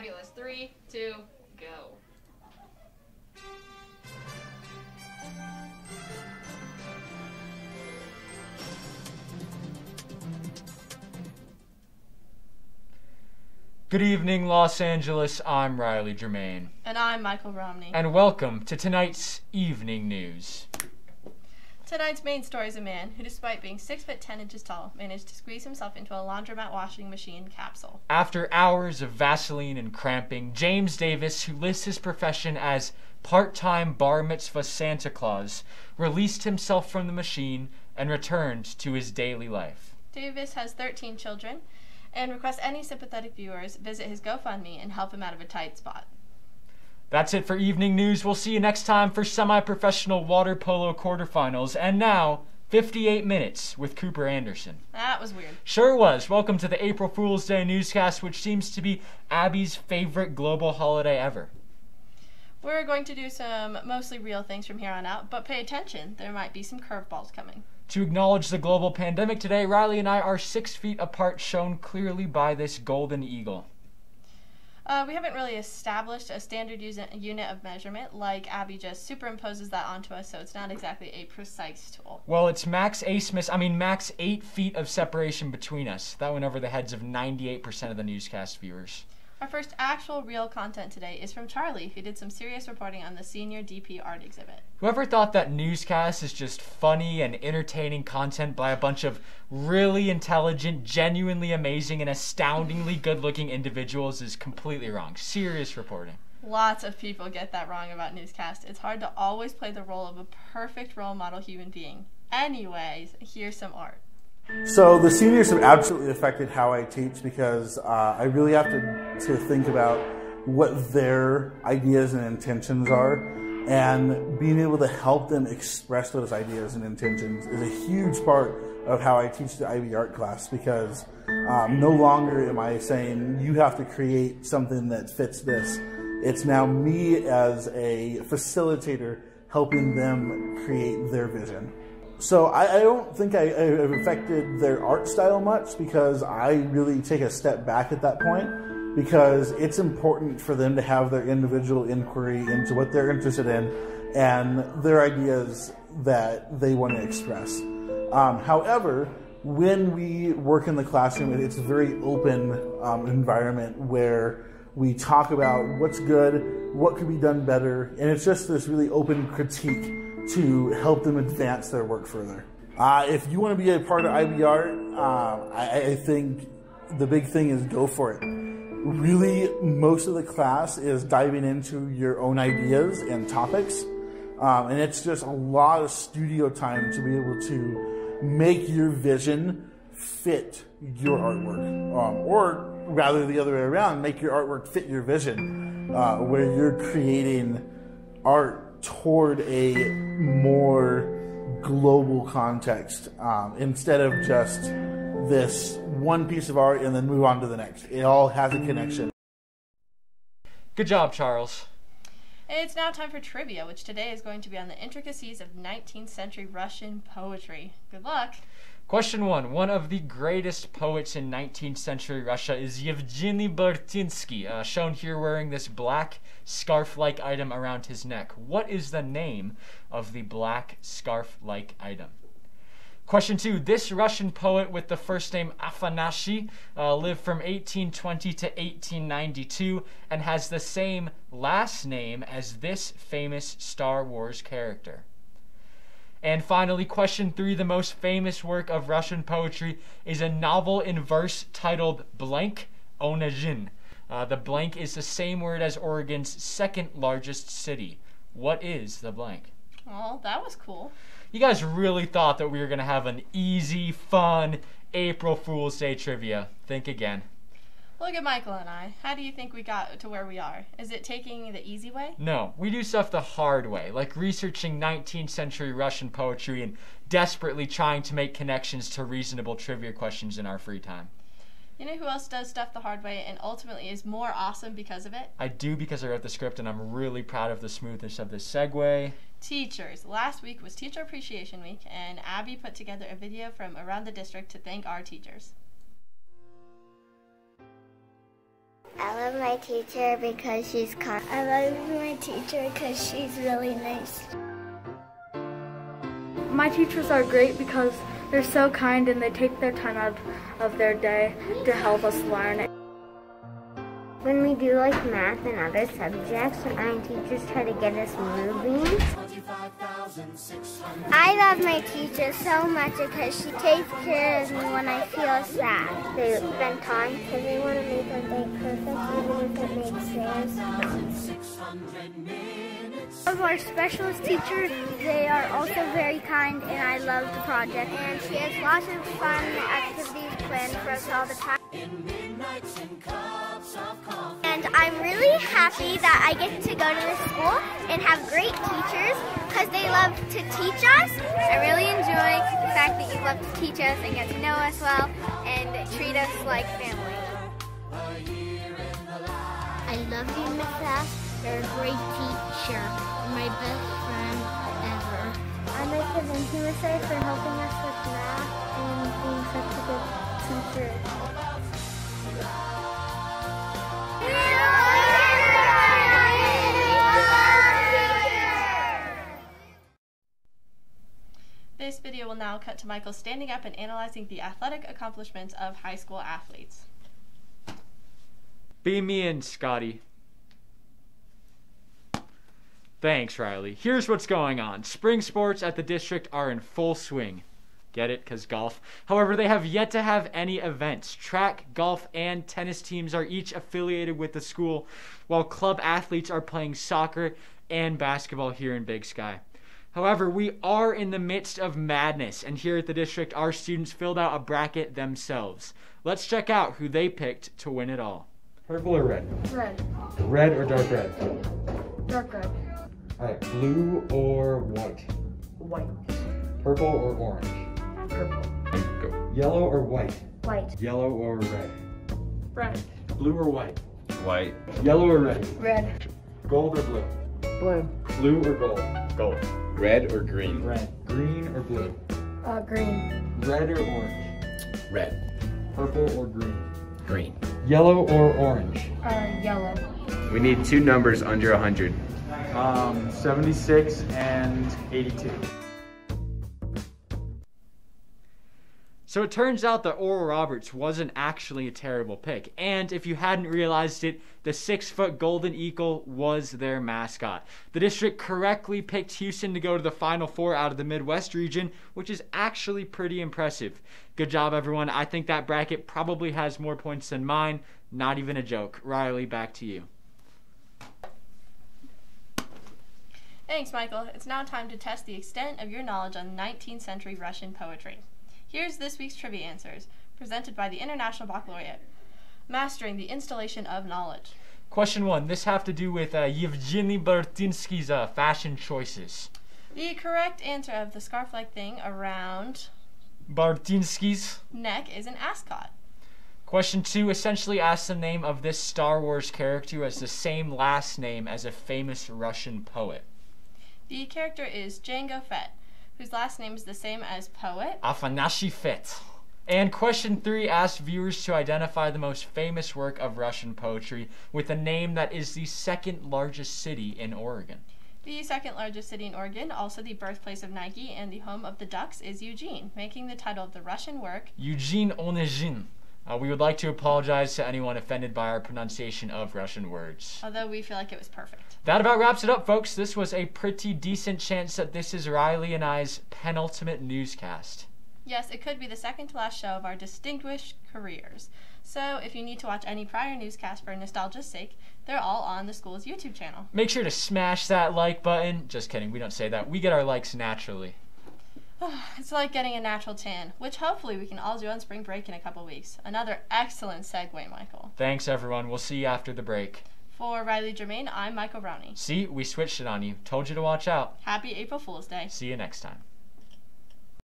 Fabulous. 3, 2, go. Good evening, Los Angeles. I'm Riley Germain. And I'm Michael Romney. And welcome to tonight's evening news. Tonight's main story is a man who, despite being 6 foot 10 inches tall, managed to squeeze himself into a laundromat washing machine capsule. After hours of Vaseline and cramping, James Davis, who lists his profession as part-time bar mitzvah Santa Claus, released himself from the machine and returned to his daily life. Davis has 13 children and requests any sympathetic viewers visit his GoFundMe and help him out of a tight spot. That's it for evening news. We'll see you next time for semi-professional water polo quarterfinals. And now, 58 minutes with Cooper Anderson. That was weird. Sure was. Welcome to the April Fool's Day newscast, which seems to be Abby's favorite global holiday ever. We're going to do some mostly real things from here on out, but pay attention. There might be some curveballs coming. To acknowledge the global pandemic today, Riley and I are 6 feet apart, shown clearly by this golden eagle. We haven't really established a standard unit of measurement, like Abby just superimposes that onto us, so it's not exactly a precise tool. Well, it's max 8 feet of separation between us. That went over the heads of 98% of the newscast viewers. Our first actual real content today is from Charlie, who did some serious reporting on the senior DP art exhibit. Whoever thought that newscast is just funny and entertaining content by a bunch of really intelligent, genuinely amazing, and astoundingly good-looking individuals is completely wrong. Serious reporting. Lots of people get that wrong about newscast. It's hard to always play the role of a perfect role model human being. Anyways, here's some art. So the seniors have absolutely affected how I teach because I really have to think about what their ideas and intentions are, and being able to help them express those ideas and intentions is a huge part of how I teach the IB art class, because no longer am I saying you have to create something that fits this. It's now me as a facilitator helping them create their vision. So I don't think I've affected their art style much, because I really take a step back at that point, because it's important for them to have their individual inquiry into what they're interested in and their ideas that they want to express. However, when we work in the classroom, it's a very open environment where we talk about what's good, what could be done better, and it's just this really open critique to help them advance their work further. If you want to be a part of IB Art, I think the big thing is go for it. Really, most of the class is diving into your own ideas and topics, and it's just a lot of studio time to be able to make your vision fit your artwork, or rather the other way around, make your artwork fit your vision, where you're creating art toward a more global context, instead of just this one piece of art and then move on to the next. It all has a connection. Good job, Charles. It's now time for trivia, which today is going to be on the intricacies of 19th century Russian poetry. Good luck. Question 1. One of the greatest poets in 19th century Russia is Yevgeny Burtinsky, shown here wearing this black scarf-like item around his neck. What is the name of the black scarf-like item? Question 2. This Russian poet with the first name Afanasy lived from 1820 to 1892 and has the same last name as this famous Star Wars character. And finally, question 3, the most famous work of Russian poetry is a novel in verse titled Blank Onegin. The blank is the same word as Oregon's second largest city. What is the blank? Oh, that was cool. You guys really thought that we were going to have an easy, fun April Fool's Day trivia. Think again. Look at Michael and I. How do you think we got to where we are? Is it taking the easy way? No, we do stuff the hard way, like researching 19th century Russian poetry and desperately trying to make connections to reasonable trivia questions in our free time. You know who else does stuff the hard way and ultimately is more awesome because of it? I do, because I wrote the script, and I'm really proud of the smoothness of this segue. Teachers. Last week was Teacher Appreciation Week, and Abby put together a video from around the district to thank our teachers. I love my teacher because she's kind. I love my teacher because she's really nice. My teachers are great because they're so kind and they take their time out of their day to help us learn. When we do like math and other subjects, my teachers try to get us moving. I love my teacher so much because she takes care of me when I feel sad. They spend time because they want to make our day perfect, even if it makes theirs not. Of our specialist teachers, they are also very kind, and I love the project. And she has lots of fun activities planned for us all the time. And I'm really happy that I get to go to this school and have great teachers because they love to teach us. I really enjoy the fact that you love to teach us and get to know us well and treat us like family. I love you, Miss Ash. You're a great teacher. You're my best friend ever. I'd like to thank you, Miss A, for helping us with math and being such a good teacher. This video will now cut to Michael standing up and analyzing the athletic accomplishments of high school athletes. Beam me in, Scotty. Thanks, Riley. Here's what's going on. Spring sports at the district are in full swing. Get it? 'Cause golf. However, they have yet to have any events. Track, golf, and tennis teams are each affiliated with the school, while club athletes are playing soccer and basketball here in Big Sky. However, we are in the midst of madness, and here at the district, our students filled out a bracket themselves. Let's check out who they picked to win it all. Purple or red? Red. Red or dark red? Dark red. All right, blue or white? White. Purple or orange? Purple. Go. Yellow or white? White. Yellow or red? Red. Blue or white? White. Yellow or red? Red. Gold or blue? Blue. Blue or gold? Gold. Red or green? Red. Green or blue? Green. Red or orange? Red. Purple or green? Green. Yellow or orange? Yellow. We need two numbers under 100. 76 and 82. So it turns out that Oral Roberts wasn't actually a terrible pick. And if you hadn't realized it, the 6-foot golden eagle was their mascot. The district correctly picked Houston to go to the Final Four out of the Midwest region, which is actually pretty impressive. Good job, everyone. I think that bracket probably has more points than mine. Not even a joke. Riley, back to you. Thanks, Michael. It's now time to test the extent of your knowledge on 19th century Russian poetry. Here's this week's trivia answers, presented by the International Baccalaureate. Mastering the Installation of Knowledge. Question 1. This have to do with Yevgeny Bartinsky's fashion choices. The correct answer of the scarf-like thing around Bartinsky's neck is an ascot. Question 2 essentially asks the name of this Star Wars character who has the same last name as a famous Russian poet. The character is Jango Fett, whose last name is the same as poet Afanasy Fett. And question 3 asks viewers to identify the most famous work of Russian poetry with a name that is the second largest city in Oregon. The second largest city in Oregon, also the birthplace of Nike and the home of the Ducks, is Eugene, making the title of the Russian work Eugene Onegin. We would like to apologize to anyone offended by our pronunciation of Russian words. although we feel like it was perfect. That about wraps it up, folks. This was a pretty decent chance that this is Riley and I's penultimate newscast. Yes, it could be the second to last show of our distinguished careers. So if you need to watch any prior newscasts for nostalgia's sake, they're all on the school's YouTube channel. Make sure to smash that like button. Just kidding, we don't say that. We get our likes naturally. It's like getting a natural tan, which hopefully we can all do on spring break in a couple weeks. Another excellent segue, Michael. Thanks, everyone. We'll see you after the break. For Riley Germain, I'm Michael Browney. See, we switched it on you. Told you to watch out. Happy April Fool's Day. See you next time.